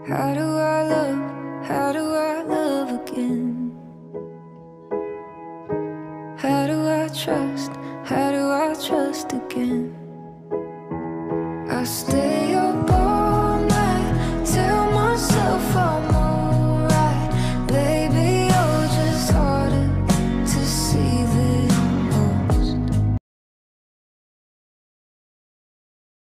How do I love? How do I love again? How do I trust? How do I trust again? I stay